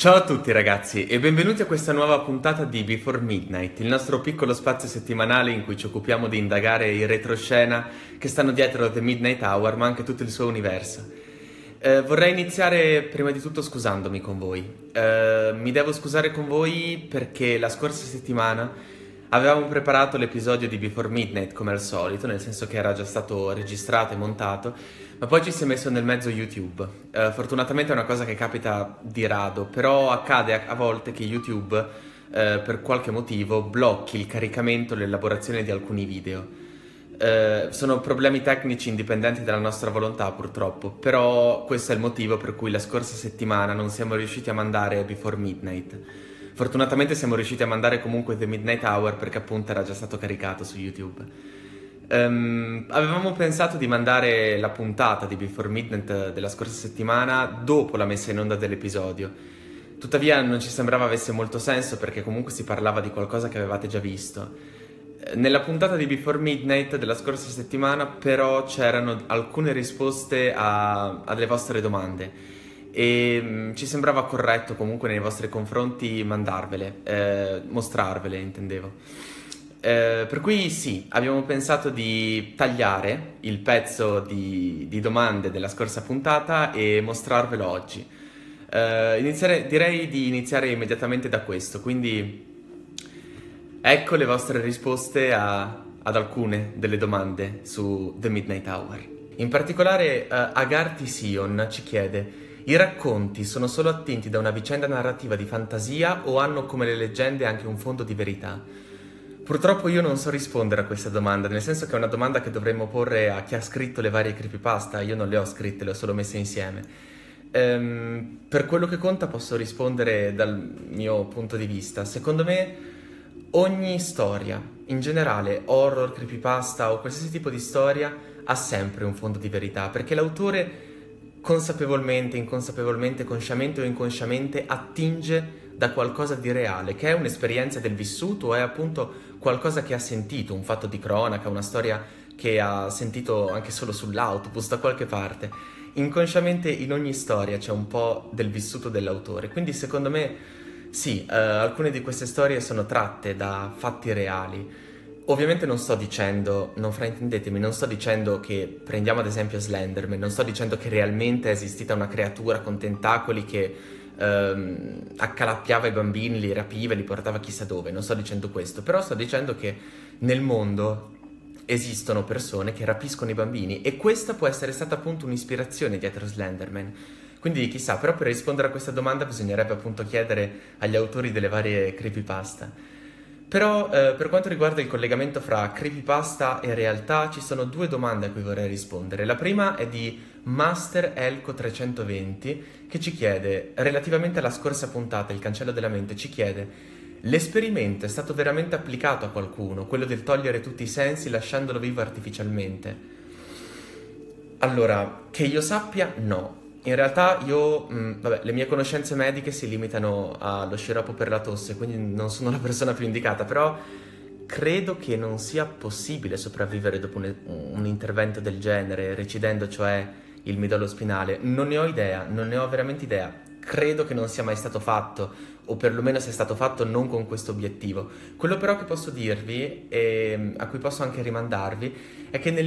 Ciao a tutti ragazzi e benvenuti a questa nuova puntata di Before Midnight, il nostro piccolo spazio settimanale in cui ci occupiamo di indagare i retroscena che stanno dietro The Midnight Hour, ma anche tutto il suo universo. Vorrei iniziare prima di tutto scusandomi con voi. Mi devo scusare con voi perché la scorsa settimana avevamo preparato l'episodio di Before Midnight come al solito, nel senso che era già stato registrato e montato, ma poi ci si è messo nel mezzo YouTube. Fortunatamente è una cosa che capita di rado, però accade a volte che YouTube, per qualche motivo, blocchi il caricamento e l'elaborazione di alcuni video. Sono problemi tecnici indipendenti dalla nostra volontà, purtroppo, però questo è il motivo per cui la scorsa settimana non siamo riusciti a mandare Before Midnight. Fortunatamente siamo riusciti a mandare comunque The Midnight Hour perché appunto era già stato caricato su YouTube. Avevamo pensato di mandare la puntata di Before Midnight della scorsa settimana dopo la messa in onda dell'episodio. Tuttavia non ci sembrava avesse molto senso perché comunque si parlava di qualcosa che avevate già visto. Nella puntata di Before Midnight della scorsa settimana però c'erano alcune risposte a delle vostre domande e ci sembrava corretto comunque nei vostri confronti mandarvele, mostrarvele intendevo. Per cui sì, abbiamo pensato di tagliare il pezzo di domande della scorsa puntata e mostrarvelo oggi. Direi di iniziare immediatamente da questo, quindi ecco le vostre risposte ad alcune delle domande su The Midnight Hour. In particolare Agarthi Sion ci chiede: i racconti sono solo attinti da una vicenda narrativa di fantasia o hanno come le leggende anche un fondo di verità? Purtroppo io non so rispondere a questa domanda, nel senso che è una domanda che dovremmo porre a chi ha scritto le varie creepypasta. Io non le ho scritte, le ho solo messe insieme. Per quello che conta posso rispondere dal mio punto di vista. Secondo me ogni storia, in generale horror, creepypasta o qualsiasi tipo di storia, ha sempre un fondo di verità, perché l'autore consapevolmente, inconsapevolmente, consciamente o inconsciamente attinge da qualcosa di reale, che è un'esperienza del vissuto o è appunto qualcosa che ha sentito, un fatto di cronaca, una storia che ha sentito anche solo sull'autobus da qualche parte. Inconsciamente in ogni storia c'è un po' del vissuto dell'autore, quindi secondo me sì, alcune di queste storie sono tratte da fatti reali. Ovviamente non sto dicendo, non fraintendetemi, non sto dicendo che prendiamo ad esempio Slenderman, non sto dicendo che realmente è esistita una creatura con tentacoli che accalappiava i bambini, li rapiva e li portava chissà dove, non sto dicendo questo, però sto dicendo che nel mondo esistono persone che rapiscono i bambini e questa può essere stata appunto un'ispirazione dietro Slenderman. Quindi chissà, però per rispondere a questa domanda bisognerebbe appunto chiedere agli autori delle varie creepypasta. Però per quanto riguarda il collegamento fra creepypasta e realtà ci sono due domande a cui vorrei rispondere. La prima è di Master Elco 320 che ci chiede, relativamente alla scorsa puntata, il cancello della mente, ci chiede: l'esperimento è stato veramente applicato a qualcuno, quello del togliere tutti i sensi lasciandolo vivo artificialmente? Allora, che io sappia, no. In realtà le mie conoscenze mediche si limitano allo sciroppo per la tosse, quindi non sono la persona più indicata, però credo che non sia possibile sopravvivere dopo un intervento del genere, recidendo cioè il midollo spinale. Non ne ho idea, non ne ho veramente idea. Credo che non sia mai stato fatto, o perlomeno se è stato fatto non con questo obiettivo. Quello però che posso dirvi, e a cui posso anche rimandarvi, è che nel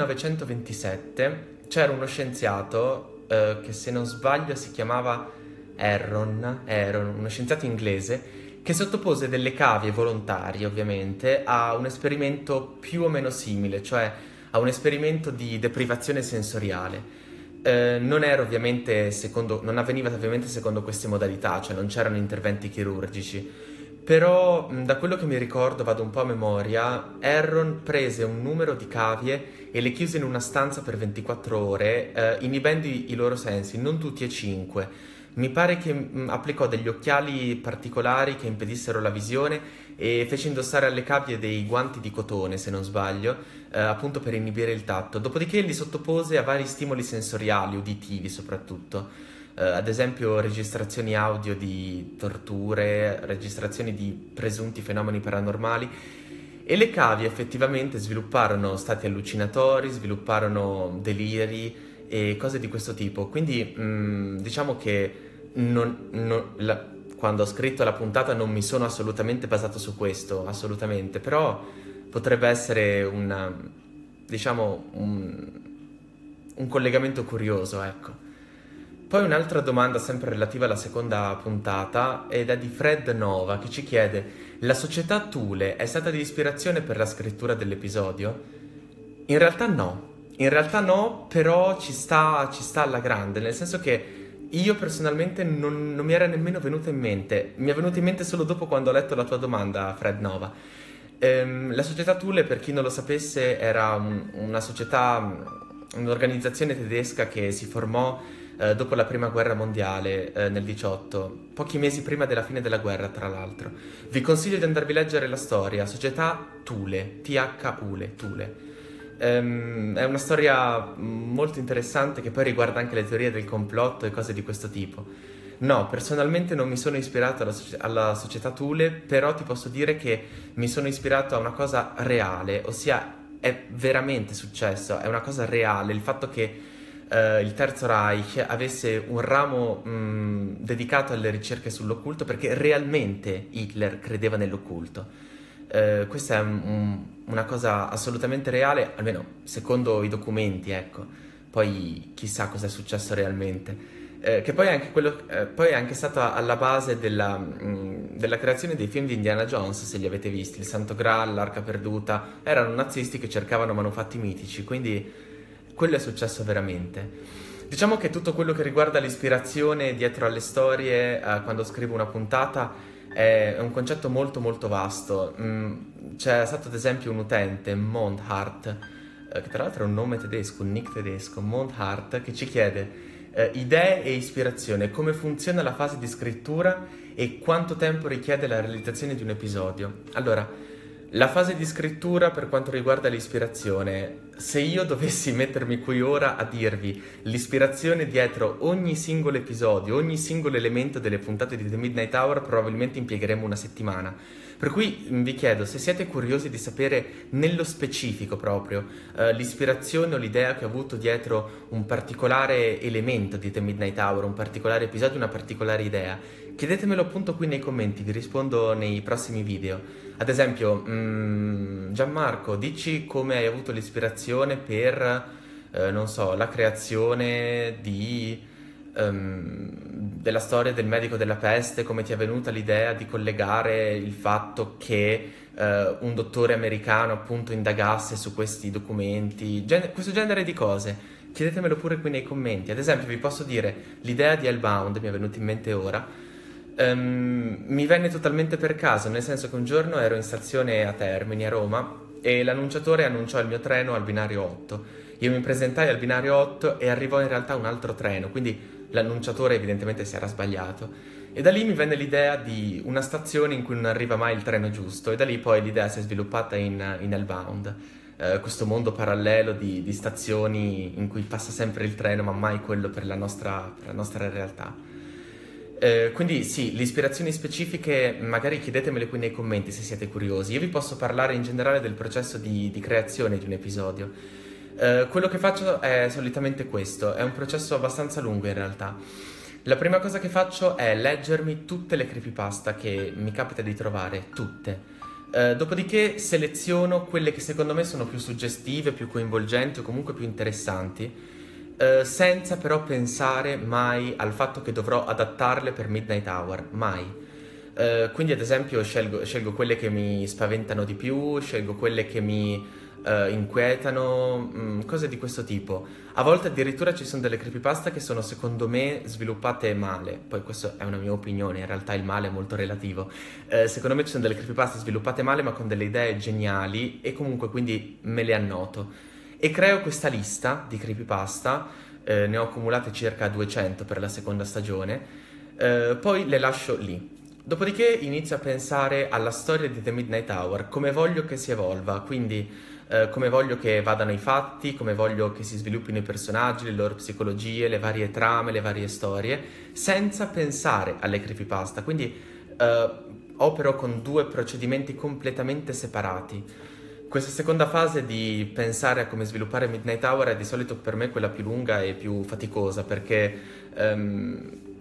1927 c'era uno scienziato che se non sbaglio si chiamava Aaron, uno scienziato inglese, che sottopose delle cavie volontarie ovviamente a un esperimento più o meno simile, cioè a un esperimento di deprivazione sensoriale. Non avveniva ovviamente secondo queste modalità, cioè non c'erano interventi chirurgici. Però da quello che mi ricordo, vado un po' a memoria, Aaron prese un numero di cavie e le chiuse in una stanza per 24 ore, inibendo i loro sensi, non tutti e 5. Mi pare che applicò degli occhiali particolari che impedissero la visione e fece indossare alle cavie dei guanti di cotone, se non sbaglio, appunto per inibire il tatto. Dopodiché li sottopose a vari stimoli sensoriali, uditivi soprattutto. Ad esempio registrazioni audio di torture, registrazioni di presunti fenomeni paranormali, e le cavie effettivamente svilupparono stati allucinatori, svilupparono deliri e cose di questo tipo. Quindi diciamo che quando ho scritto la puntata non mi sono assolutamente basato su questo, assolutamente, però potrebbe essere un collegamento curioso, ecco. Poi un'altra domanda sempre relativa alla seconda puntata ed è di Fred Nova che ci chiede: la società Thule è stata di ispirazione per la scrittura dell'episodio? In realtà no, però ci sta alla grande, nel senso che io personalmente non mi era nemmeno venuta in mente, mi è venuta in mente solo dopo quando ho letto la tua domanda, Fred Nova. La società Thule, per chi non lo sapesse, era una società, un'organizzazione tedesca che si formò dopo la prima guerra mondiale nel 18, pochi mesi prima della fine della guerra, tra l'altro. Vi consiglio di andarvi a leggere la storia, Società Thule, Thule, Thule. È una storia molto interessante che poi riguarda anche le teorie del complotto e cose di questo tipo. No, personalmente non mi sono ispirato alla società Thule, però ti posso dire che mi sono ispirato a una cosa reale, ossia è veramente successo, è una cosa reale, il fatto che il Terzo Reich avesse un ramo dedicato alle ricerche sull'occulto perché realmente Hitler credeva nell'occulto. Questa è una cosa assolutamente reale, almeno secondo i documenti, ecco. Poi chissà cosa è successo realmente. Che poi è anche poi è anche stato alla base della creazione dei film di Indiana Jones, se li avete visti, il Santo Graal, l'Arca Perduta, erano nazisti che cercavano manufatti mitici, quindi quello è successo veramente. Diciamo che tutto quello che riguarda l'ispirazione dietro alle storie, quando scrivo una puntata, è un concetto molto molto vasto. C'è stato ad esempio un utente, Mondhart, che tra l'altro è un nome tedesco, un nick tedesco, Mondhart, che ci chiede idee e ispirazione, come funziona la fase di scrittura e quanto tempo richiede la realizzazione di un episodio. Allora, la fase di scrittura per quanto riguarda l'ispirazione, se io dovessi mettermi qui ora a dirvi l'ispirazione dietro ogni singolo episodio, ogni singolo elemento delle puntate di The Midnight Hour, probabilmente impiegheremo una settimana. Per cui vi chiedo, se siete curiosi di sapere nello specifico proprio l'ispirazione o l'idea che ho avuto dietro un particolare elemento di The Midnight Hour, un particolare episodio, una particolare idea, chiedetemelo appunto qui nei commenti, vi rispondo nei prossimi video. Ad esempio, Gianmarco, dici come hai avuto l'ispirazione per, non so, la creazione della storia del medico della peste, come ti è venuta l'idea di collegare il fatto che un dottore americano appunto indagasse su questi documenti, questo genere di cose. Chiedetemelo pure qui nei commenti. Ad esempio, vi posso dire, l'idea di Hellbound mi è venuta in mente ora. Mi venne totalmente per caso, nel senso che un giorno ero in stazione a Termini, a Roma, e l'annunciatore annunciò il mio treno al binario 8. Io mi presentai al binario 8 e arrivò in realtà un altro treno, quindi l'annunciatore evidentemente si era sbagliato. E da lì mi venne l'idea di una stazione in cui non arriva mai il treno giusto, e da lì poi l'idea si è sviluppata in Hellbound. Questo mondo parallelo di stazioni in cui passa sempre il treno, ma mai quello per la nostra realtà. Quindi sì, le ispirazioni specifiche magari chiedetemele qui nei commenti se siete curiosi. Io vi posso parlare in generale del processo di creazione di un episodio. Quello che faccio è solitamente questo, è un processo abbastanza lungo in realtà. La prima cosa che faccio è leggermi tutte le creepypasta che mi capita di trovare, tutte. Dopodiché seleziono quelle che secondo me sono più suggestive, più coinvolgenti o comunque più interessanti. Senza però pensare mai al fatto che dovrò adattarle per Midnight Hour, mai. Quindi ad esempio scelgo quelle che mi spaventano di più, scelgo quelle che mi inquietano, cose di questo tipo. A volte addirittura ci sono delle creepypasta che sono secondo me sviluppate male, poi questa è una mia opinione, in realtà il male è molto relativo. Secondo me ci sono delle creepypasta sviluppate male ma con delle idee geniali e comunque quindi me le annoto. E creo questa lista di creepypasta, ne ho accumulate circa 200 per la seconda stagione, poi le lascio lì. Dopodiché inizio a pensare alla storia di The Midnight Hour, come voglio che si evolva, quindi come voglio che vadano i fatti, come voglio che si sviluppino i personaggi, le loro psicologie, le varie trame, le varie storie, senza pensare alle creepypasta, quindi opero con due procedimenti completamente separati. Questa seconda fase di pensare a come sviluppare Midnight Hour è di solito per me quella più lunga e più faticosa perché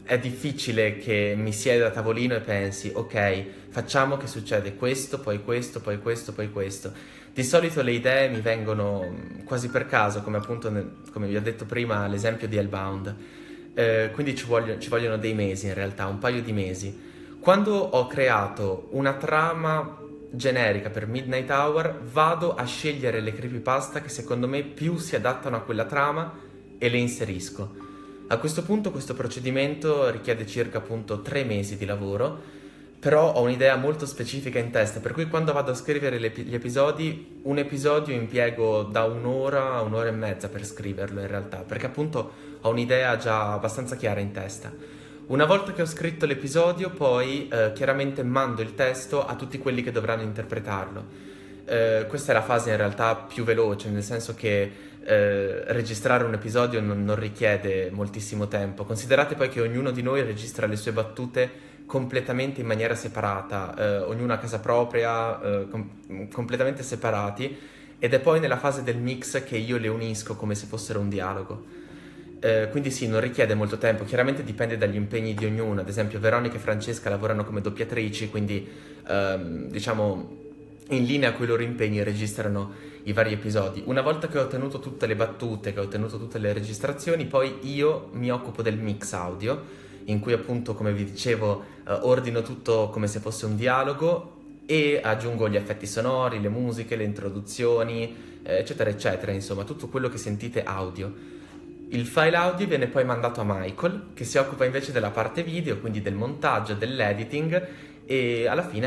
è difficile che mi sieda a tavolino e pensi, ok, facciamo che succede questo, poi questo, poi questo, poi questo. Di solito le idee mi vengono quasi per caso, come appunto, come vi ho detto prima, l'esempio di Hellbound. Quindi ci vogliono dei mesi in realtà, un paio di mesi. Quando ho creato una trama generica per Midnight Hour, vado a scegliere le creepypasta che secondo me più si adattano a quella trama e le inserisco. A questo punto questo procedimento richiede circa appunto 3 mesi di lavoro, però ho un'idea molto specifica in testa, per cui quando vado a scrivere gli episodi, un episodio impiego da un'ora a un'ora e mezza per scriverlo in realtà, perché appunto ho un'idea già abbastanza chiara in testa. Una volta che ho scritto l'episodio, poi chiaramente mando il testo a tutti quelli che dovranno interpretarlo. Questa è la fase in realtà più veloce, nel senso che registrare un episodio non richiede moltissimo tempo. Considerate poi che ognuno di noi registra le sue battute completamente in maniera separata, ognuno a casa propria, completamente separati, ed è poi nella fase del mix che io le unisco come se fossero un dialogo. Quindi sì, non richiede molto tempo, chiaramente dipende dagli impegni di ognuno. Ad esempio Veronica e Francesca lavorano come doppiatrici, quindi diciamo in linea con i loro impegni registrano i vari episodi. Una volta che ho ottenuto tutte le battute, che ho ottenuto tutte le registrazioni, poi io mi occupo del mix audio, in cui appunto, come vi dicevo, ordino tutto come se fosse un dialogo e aggiungo gli effetti sonori, le musiche, le introduzioni, eccetera eccetera, insomma tutto quello che sentite audio. Il file audio viene poi mandato a Michael, che si occupa invece della parte video, quindi del montaggio, dell'editing, e alla fine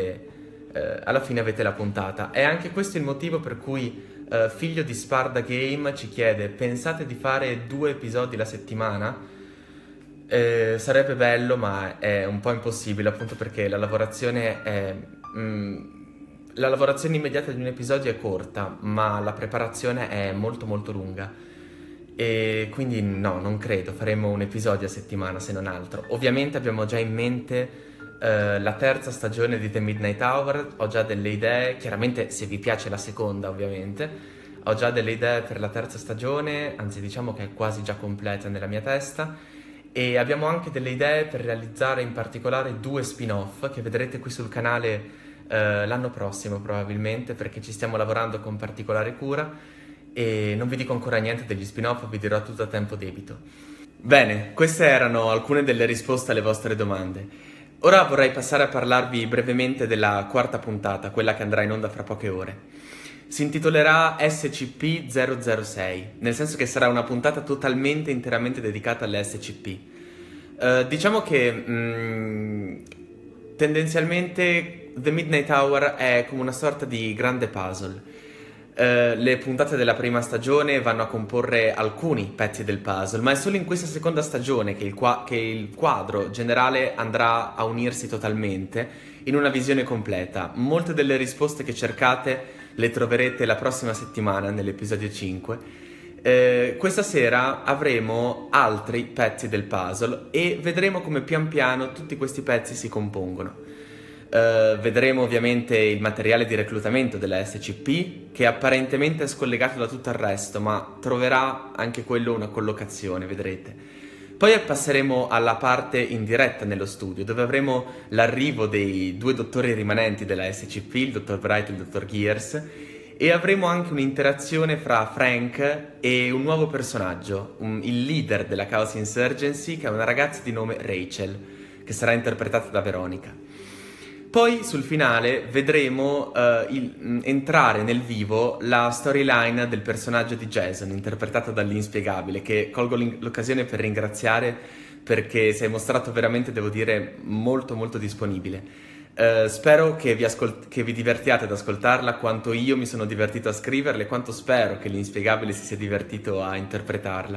avete la puntata. È anche questo il motivo per cui Figlio di Sparda Game ci chiede: pensate di fare 2 episodi la settimana? Sarebbe bello, ma è un po' impossibile, appunto perché la lavorazione immediata di un episodio è corta, ma la preparazione è molto molto lunga. E quindi no, non credo, faremo un episodio a settimana se non altro. Ovviamente abbiamo già in mente la 3ª stagione di The Midnight Hour, ho già delle idee, chiaramente se vi piace la seconda ovviamente, ho già delle idee per la 3ª stagione, anzi diciamo che è quasi già completa nella mia testa, e abbiamo anche delle idee per realizzare in particolare 2 spin-off che vedrete qui sul canale l'anno prossimo probabilmente, perché ci stiamo lavorando con particolare cura. E non vi dico ancora niente degli spin-off, vi dirò tutto a tempo debito. Bene, queste erano alcune delle risposte alle vostre domande. Ora vorrei passare a parlarvi brevemente della 4ª puntata, quella che andrà in onda fra poche ore. Si intitolerà SCP-006, nel senso che sarà una puntata totalmente, interamente dedicata alle SCP. Diciamo che tendenzialmente The Midnight Hour è come una sorta di grande puzzle. Le puntate della prima stagione vanno a comporre alcuni pezzi del puzzle, ma è solo in questa seconda stagione che il quadro generale andrà a unirsi totalmente in una visione completa. Molte delle risposte che cercate le troverete la prossima settimana nell'episodio 5. Questa sera avremo altri pezzi del puzzle e vedremo come pian piano tutti questi pezzi si compongono. Vedremo ovviamente il materiale di reclutamento della SCP, che apparentemente è scollegato da tutto il resto, ma troverà anche quello una collocazione, vedrete. Poi passeremo alla parte in diretta nello studio, dove avremo l'arrivo dei 2 dottori rimanenti della SCP, il dottor Bright e il dottor Gears, e avremo anche un'interazione fra Frank e un nuovo personaggio, il leader della Chaos Insurgency, che è una ragazza di nome Rachel, che sarà interpretata da Veronica. Poi sul finale vedremo entrare nel vivo la storyline del personaggio di Jason, interpretato dall'inspiegabile, che colgo l'occasione per ringraziare perché si è mostrato veramente, devo dire, molto molto disponibile. Spero che vi divertiate ad ascoltarla quanto io mi sono divertito a scriverla e quanto spero che l'inspiegabile si sia divertito a interpretarla.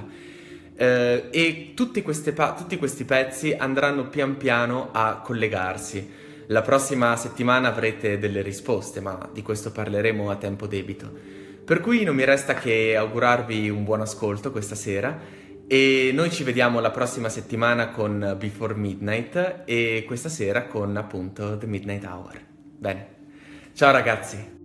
E tutti questi pezzi andranno pian piano a collegarsi. La prossima settimana avrete delle risposte, ma di questo parleremo a tempo debito. Per cui non mi resta che augurarvi un buon ascolto questa sera e noi ci vediamo la prossima settimana con Before Midnight e questa sera con appunto The Midnight Hour. Bene, ciao ragazzi!